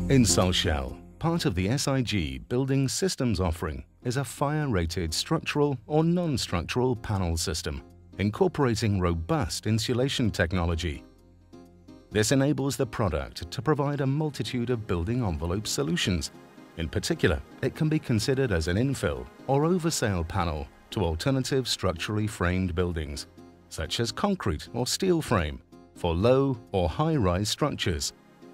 Insulshell, part of the SIG Building Systems offering, is a fire-rated structural or non-structural panel system, incorporating robust insulation technology. This enables the product to provide a multitude of building envelope solutions. In particular, it can be considered as an infill or oversail panel to alternative structurally framed buildings, such as concrete or steel frame, for low or high-rise structures.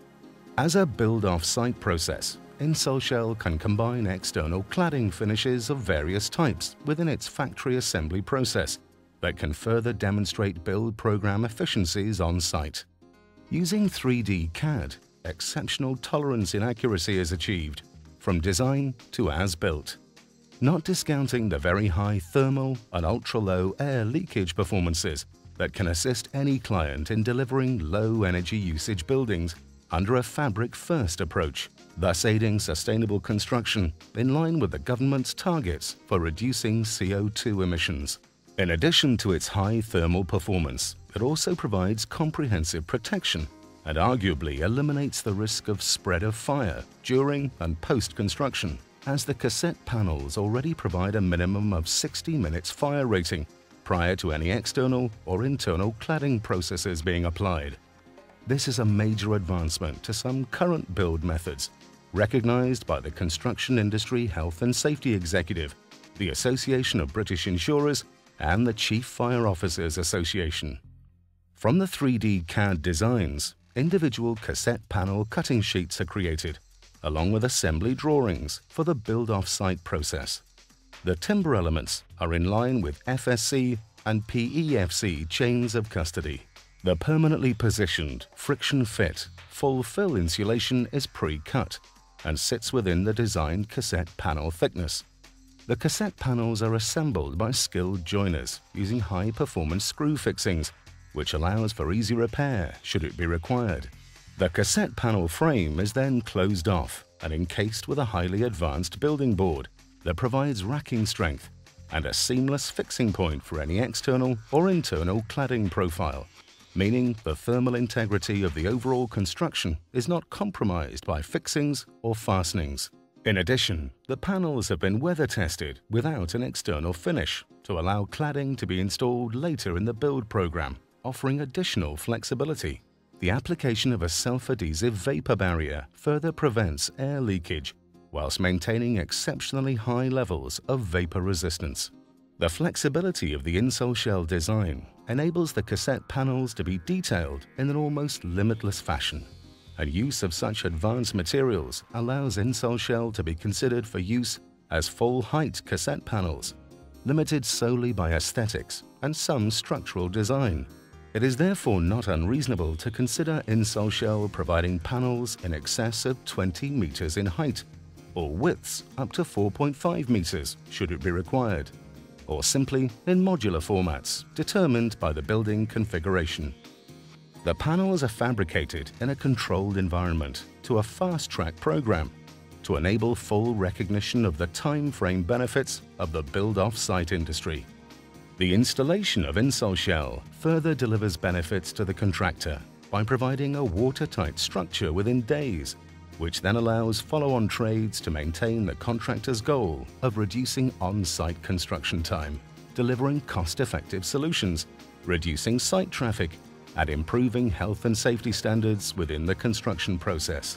As a build-off-site process, Insulshell can combine external cladding finishes of various types within its factory assembly process that can further demonstrate build program efficiencies on site. Using 3D CAD, exceptional tolerance in accuracy is achieved, from design to as-built, not discounting the very high thermal and ultra-low air leakage performances that can assist any client in delivering low energy usage buildings under a fabric-first approach, thus aiding sustainable construction in line with the government's targets for reducing CO2 emissions. In addition to its high thermal performance, it also provides comprehensive protection and arguably eliminates the risk of spread of fire during and post-construction, as the cassette panels already provide a minimum of 60 minutes fire rating prior to any external or internal cladding processes being applied. This is a major advancement to some current build methods, recognized by the Construction Industry Health and Safety Executive, the Association of British Insurers, and the Chief Fire Officers Association. From the 3D CAD designs, individual cassette panel cutting sheets are created, along with assembly drawings for the build-off-site process. The timber elements are in line with FSC and PEFC chains of custody. The permanently positioned, friction-fit, full-fill insulation is pre-cut and sits within the designed cassette panel thickness. The cassette panels are assembled by skilled joiners using high-performance screw fixings, which allows for easy repair should it be required. The cassette panel frame is then closed off and encased with a highly advanced building board that provides racking strength and a seamless fixing point for any external or internal cladding profile, meaning the thermal integrity of the overall construction is not compromised by fixings or fastenings. In addition, the panels have been weather tested without an external finish to allow cladding to be installed later in the build program, offering additional flexibility. The application of a self-adhesive vapor barrier further prevents air leakage whilst maintaining exceptionally high levels of vapor resistance. The flexibility of the Insulshell design enables the cassette panels to be detailed in an almost limitless fashion, and use of such advanced materials allows Insulshell to be considered for use as full-height cassette panels, limited solely by aesthetics and some structural design. It is therefore not unreasonable to consider Insulshell providing panels in excess of 20 meters in height, or widths up to 4.5 meters should it be required, or simply in modular formats determined by the building configuration. The panels are fabricated in a controlled environment to a fast-track program to enable full recognition of the time frame benefits of the build-off-site industry. The installation of Insulshell further delivers benefits to the contractor by providing a watertight structure within days, which then allows follow-on trades to maintain the contractor's goal of reducing on-site construction time, delivering cost-effective solutions, reducing site traffic, and improving health and safety standards within the construction process.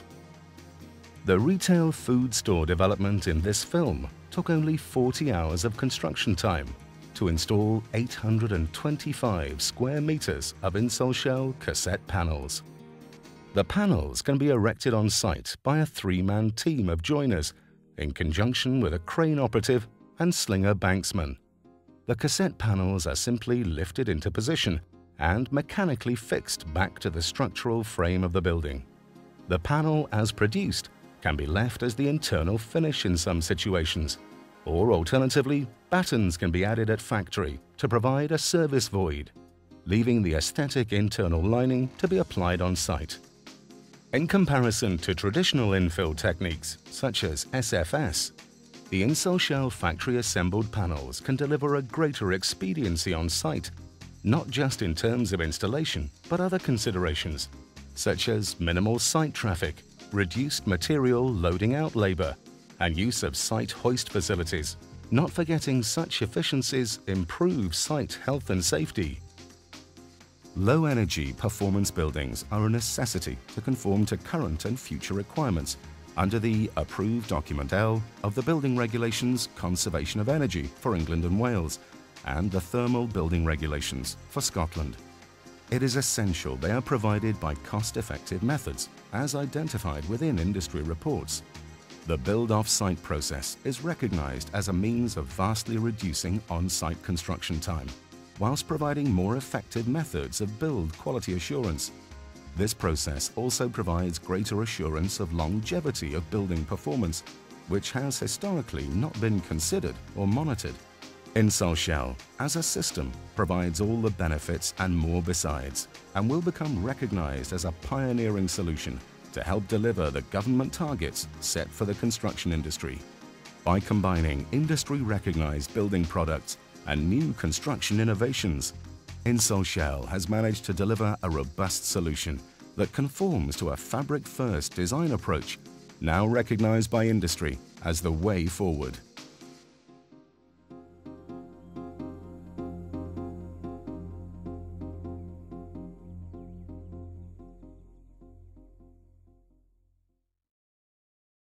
The retail food store development in this film took only 40 hours of construction time to install 825 square meters of Insulshell cassette panels. The panels can be erected on site by a 3-man team of joiners in conjunction with a crane operative and slinger banksman. The cassette panels are simply lifted into position and mechanically fixed back to the structural frame of the building. The panel as produced can be left as the internal finish in some situations, or alternatively, battens can be added at factory to provide a service void, leaving the aesthetic internal lining to be applied on site. In comparison to traditional infill techniques such as SFS, the Insulshell factory-assembled panels can deliver a greater expediency on site, not just in terms of installation, but other considerations, such as minimal site traffic, reduced material loading out labour, and use of site hoist facilities. Not forgetting such efficiencies improve site health and safety. Low-energy performance buildings are a necessity to conform to current and future requirements under the Approved Document L of the Building Regulations Conservation of Energy for England and Wales and the Thermal Building Regulations for Scotland. It is essential they are provided by cost-effective methods, as identified within industry reports. The build off-site process is recognised as a means of vastly reducing on-site construction time, whilst providing more effective methods of build quality assurance. This process also provides greater assurance of longevity of building performance, which has historically not been considered or monitored. Insulshell, as a system, provides all the benefits and more besides, and will become recognised as a pioneering solution to help deliver the government targets set for the construction industry. By combining industry-recognised building products and new construction innovations, Insulshell has managed to deliver a robust solution that conforms to a fabric-first design approach, now recognised by industry as the way forward.